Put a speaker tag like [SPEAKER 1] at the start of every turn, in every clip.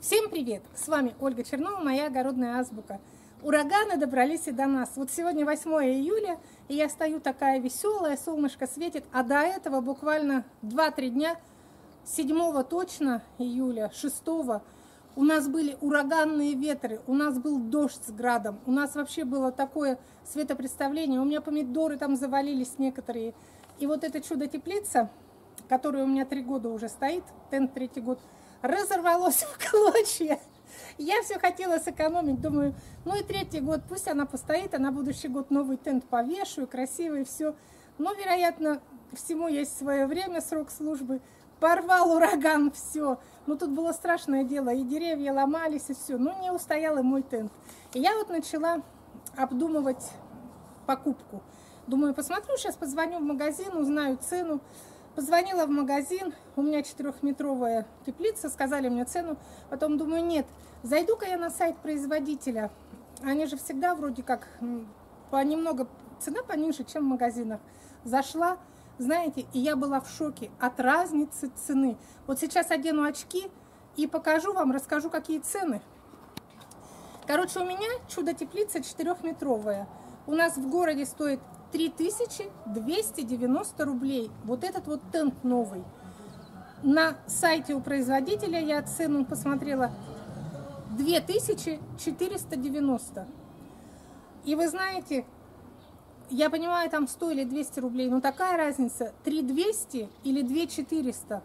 [SPEAKER 1] Всем привет! С вами Ольга Чернова, моя огородная азбука. Ураганы добрались и до нас. Вот сегодня 8 июля, и я стою такая веселая, солнышко светит, а до этого буквально 2-3 дня, 7 точно июля, 6 у нас были ураганные ветры, у нас был дождь с градом, у нас вообще было такое светопредставление, у меня помидоры там завалились некоторые. И вот эта чудо-теплица, которая у меня 3 года уже стоит, тент 3-й год, разорвалась в клочья. Я все хотела сэкономить, думаю, ну и 3-й год, пусть она постоит, а на будущий год новый тент повешу, красивый, все. Но, вероятно, всему есть свое время, срок службы. Порвал ураган, все. Ну, тут было страшное дело, и деревья ломались, и все. Ну, не устоял и мой тент. И я вот начала обдумывать покупку. Думаю, посмотрю, сейчас позвоню в магазин, узнаю цену. Позвонила в магазин, у меня 4-метровая теплица, сказали мне цену. Потом думаю, нет, зайду-ка я на сайт производителя. Они же всегда вроде как немного цена пониже, чем в магазинах. Зашла, знаете, и я была в шоке от разницы цены. Вот сейчас одену очки и покажу вам, расскажу, какие цены. Короче, у меня чудо-теплица 4-метровая. У нас в городе стоит 3290 рублей. Вот этот вот тент новый. На сайте у производителя я цену посмотрела 2490. И вы знаете, я понимаю, там стоили 200 рублей, но такая разница 3200 или 2400.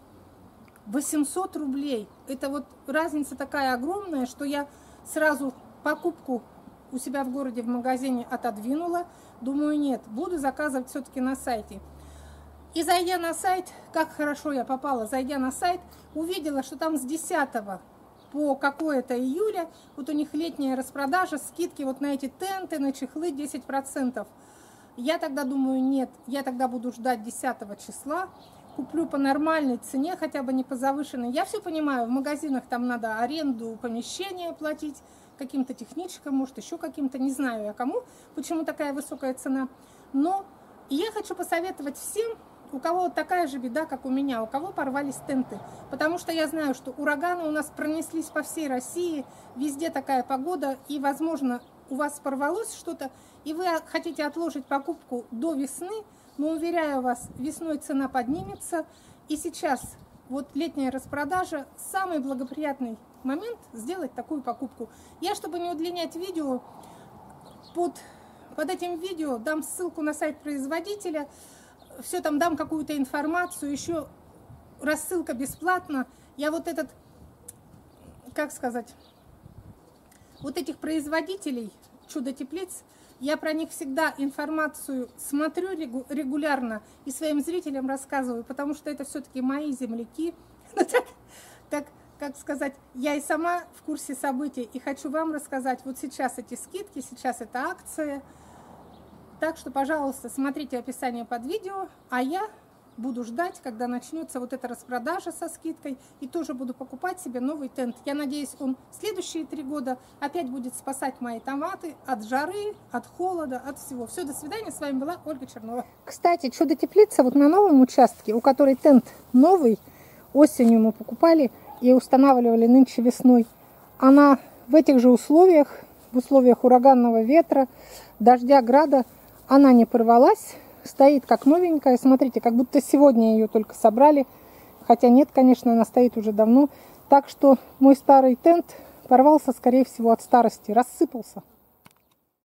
[SPEAKER 1] 800 рублей. Это вот разница такая огромная, что я сразу покупку у себя в городе в магазине отодвинула. Думаю, нет, буду заказывать все-таки на сайте. И зайдя на сайт, как хорошо я попала, зайдя на сайт, увидела, что там с 10 по какое-то июля, вот у них летняя распродажа, скидки вот на эти тенты, на чехлы 10%. Я тогда думаю, нет, я тогда буду ждать 10 числа, куплю по нормальной цене, хотя бы не по завышенной. Я все понимаю, в магазинах там надо аренду помещения платить, каким-то техничкам, может еще каким-то, не знаю я кому, почему такая высокая цена. Но я хочу посоветовать всем, у кого вот такая же беда, как у меня, у кого порвались тенты. Потому что я знаю, что ураганы у нас пронеслись по всей России, везде такая погода, и, возможно, у вас порвалось что-то, и вы хотите отложить покупку до весны, но, уверяю вас, весной цена поднимется, и сейчас вот летняя распродажа, самый благоприятный момент сделать такую покупку. Я, чтобы не удлинять видео, под этим видео дам ссылку на сайт производителя, все там дам какую-то информацию, еще рассылка бесплатно. Я вот этот, как сказать, вот этих производителей чудо-теплиц, я про них всегда информацию смотрю регулярно и своим зрителям рассказываю, потому что это все-таки мои земляки. Так, как сказать, я и сама в курсе событий и хочу вам рассказать. Вот сейчас эти скидки, сейчас эта акция. Так что, пожалуйста, смотрите описание под видео, а я буду ждать, когда начнется вот эта распродажа со скидкой, и тоже буду покупать себе новый тент. Я надеюсь, он следующие 3 года опять будет спасать мои томаты от жары, от холода, от всего. Все, до свидания. С вами была Ольга Чернова. Кстати, чудо-теплица вот на новом участке, у которой тент новый, осенью мы покупали и устанавливали нынче весной. Она в этих же условиях, в условиях ураганного ветра, дождя, града, она не порвалась. Стоит как новенькая, смотрите, как будто сегодня ее только собрали, хотя нет, конечно, она стоит уже давно. Так что мой старый тент порвался, скорее всего, от старости, рассыпался.